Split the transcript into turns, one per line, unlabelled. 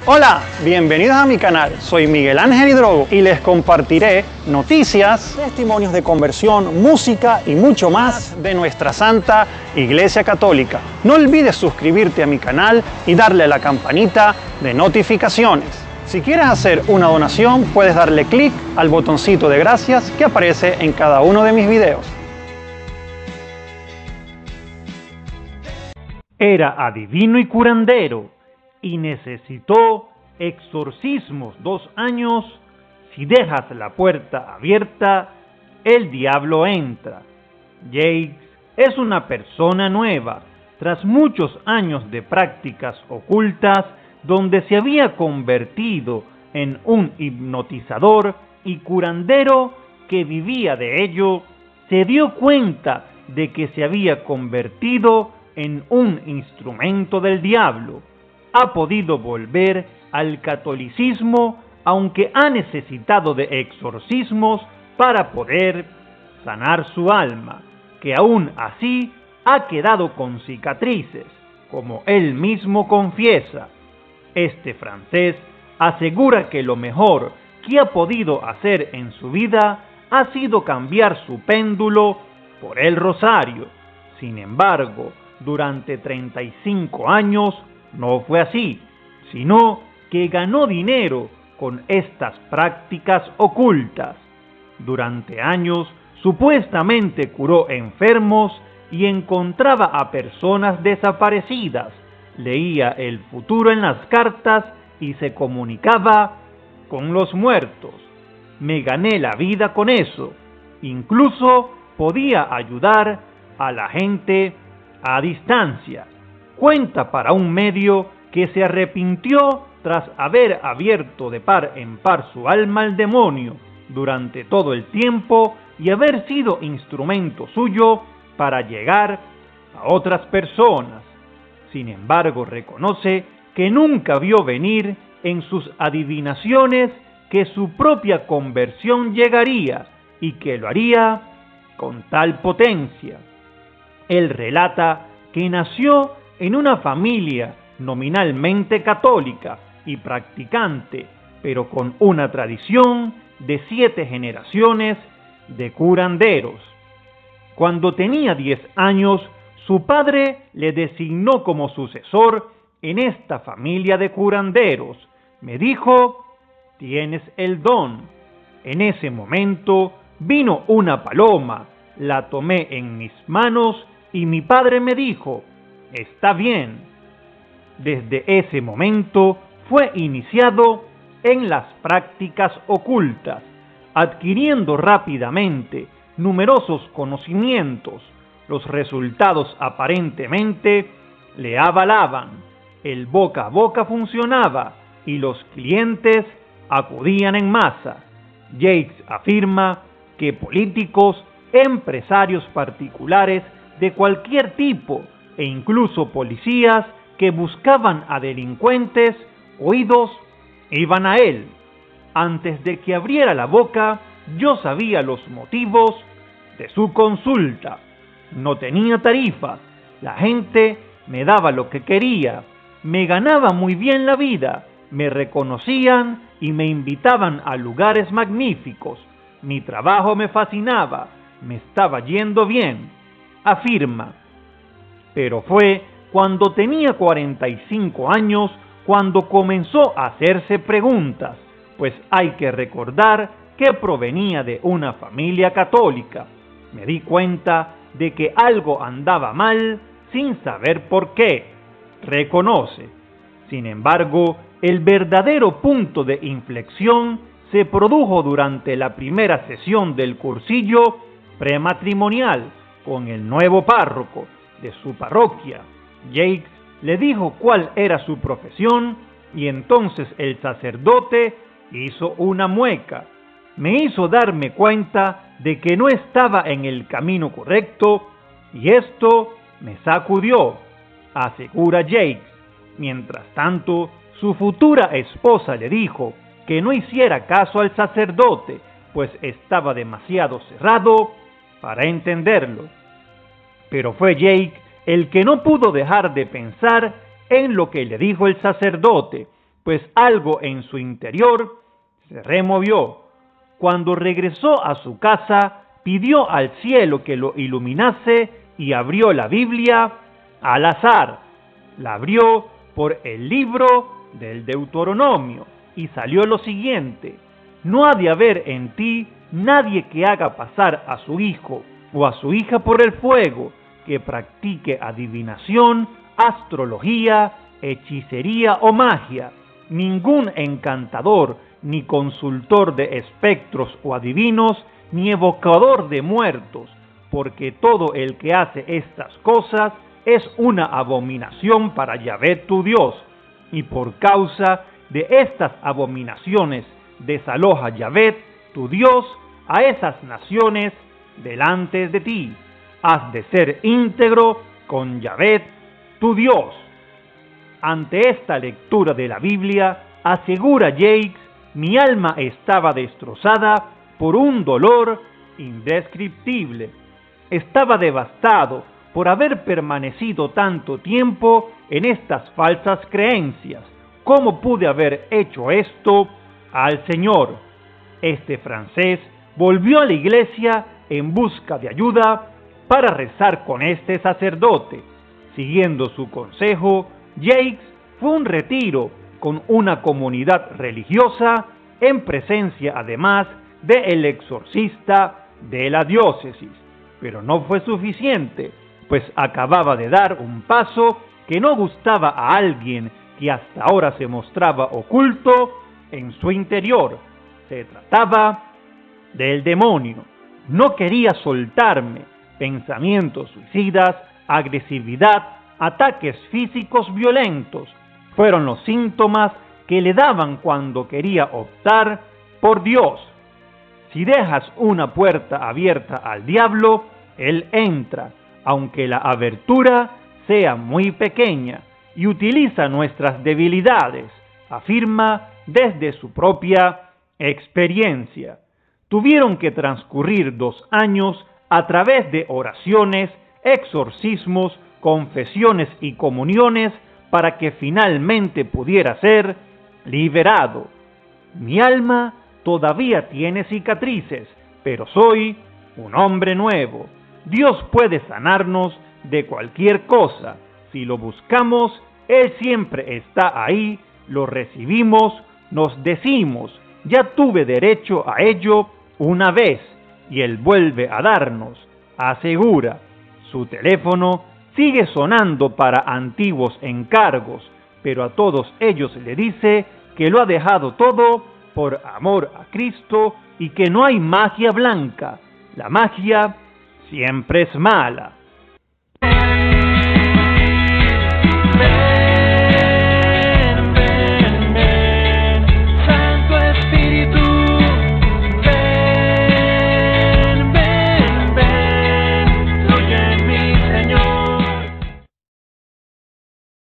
Hola, bienvenidos a mi canal. Soy Miguel Ángel Hidrogo y les compartiré noticias, testimonios de conversión, música y mucho más de nuestra Santa Iglesia Católica. No olvides suscribirte a mi canal y darle a la campanita de notificaciones. Si quieres hacer una donación, puedes darle clic al botoncito de gracias que aparece en cada uno de mis videos.
Era adivino y curandero y necesitó exorcismos 2 años. Si dejas la puerta abierta, el diablo entra. Jakes es una persona nueva, tras muchos años de prácticas ocultas, donde se había convertido en un hipnotizador y curandero que vivía de ello. Se dio cuenta de que se había convertido en un instrumento del diablo. Ha podido volver al catolicismo, aunque ha necesitado de exorcismos para poder sanar su alma, que aún así ha quedado con cicatrices, como él mismo confiesa. Este francés asegura que lo mejor que ha podido hacer en su vida ha sido cambiar su péndulo por el rosario. Sin embargo, durante 35 años no fue así, sino que ganó dinero con estas prácticas ocultas. Durante años, supuestamente curó enfermos y encontraba a personas desaparecidas, leía el futuro en las cartas y se comunicaba con los muertos. Me gané la vida con eso. Incluso podía ayudar a la gente a distancia. Cuenta para un medio que se arrepintió tras haber abierto de par en par su alma al demonio durante todo el tiempo y haber sido instrumento suyo para llegar a otras personas. Sin embargo, reconoce que nunca vio venir en sus adivinaciones que su propia conversión llegaría y que lo haría con tal potencia. Él relata que nació en una familia nominalmente católica y practicante, pero con una tradición de 7 generaciones de curanderos. Cuando tenía 10 años, su padre le designó como sucesor en esta familia de curanderos. Me dijo: tienes el don. En ese momento vino una paloma, la tomé en mis manos y mi padre me dijo: está bien. Desde ese momento fue iniciado en las prácticas ocultas, adquiriendo rápidamente numerosos conocimientos. Los resultados aparentemente le avalaban. El boca a boca funcionaba y los clientes acudían en masa. Jakes afirma que políticos, empresarios particulares de cualquier tipo e incluso policías que buscaban a delincuentes oídos iban a él. Antes de que abriera la boca, yo sabía los motivos de su consulta. No tenía tarifa, la gente me daba lo que quería, me ganaba muy bien la vida, me reconocían y me invitaban a lugares magníficos. Mi trabajo me fascinaba, me estaba yendo bien, afirma. Pero fue cuando tenía 45 años cuando comenzó a hacerse preguntas, pues hay que recordar que provenía de una familia católica. Me di cuenta de que algo andaba mal sin saber por qué, reconoce. Sin embargo, el verdadero punto de inflexión se produjo durante la primera sesión del cursillo prematrimonial con el nuevo párroco de su parroquia. Jakes le dijo cuál era su profesión y entonces el sacerdote hizo una mueca. Me hizo darme cuenta de que no estaba en el camino correcto y esto me sacudió, asegura Jakes. Mientras tanto, su futura esposa le dijo que no hiciera caso al sacerdote, pues estaba demasiado cerrado para entenderlo. Pero fue Jake el que no pudo dejar de pensar en lo que le dijo el sacerdote, pues algo en su interior se removió. Cuando regresó a su casa, pidió al cielo que lo iluminase y abrió la Biblia al azar. La abrió por el libro del Deuteronomio y salió lo siguiente: no ha de haber en ti nadie que haga pasar a su hijo o a su hija por el fuego, que practique adivinación, astrología, hechicería o magia, ningún encantador, ni consultor de espectros o adivinos, ni evocador de muertos, porque todo el que hace estas cosas es una abominación para Yahvé tu Dios, y por causa de estas abominaciones desaloja Yahvé tu Dios a esas naciones delante de ti. Has de ser íntegro con Yahvé tu Dios. Ante esta lectura de la Biblia, asegura Jakes, mi alma estaba destrozada por un dolor indescriptible. Estaba devastado por haber permanecido tanto tiempo en estas falsas creencias. ¿Cómo pude haber hecho esto al Señor? Este francés volvió a la iglesia en busca de ayuda para rezar con este sacerdote. Siguiendo su consejo, Jakes fue a un retiro con una comunidad religiosa, en presencia además del exorcista de la diócesis. Pero no fue suficiente, pues acababa de dar un paso que no gustaba a alguien que hasta ahora se mostraba oculto en su interior. Se trataba del demonio. No quería soltarme. Pensamientos suicidas, agresividad, ataques físicos violentos fueron los síntomas que le daban cuando quería optar por Dios. Si dejas una puerta abierta al diablo, él entra, aunque la abertura sea muy pequeña, y utiliza nuestras debilidades, afirma desde su propia experiencia. Tuvieron que transcurrir 2 años a través de oraciones, exorcismos, confesiones y comuniones para que finalmente pudiera ser liberado. Mi alma todavía tiene cicatrices, pero soy un hombre nuevo. Dios puede sanarnos de cualquier cosa. Si lo buscamos, Él siempre está ahí, lo recibimos, nos decimos, ya tuve derecho a ello una vez, y Él vuelve a darnos, asegura. Su teléfono sigue sonando para antiguos encargos, pero a todos ellos le dice que lo ha dejado todo por amor a Cristo y que no hay magia blanca. La magia siempre es mala.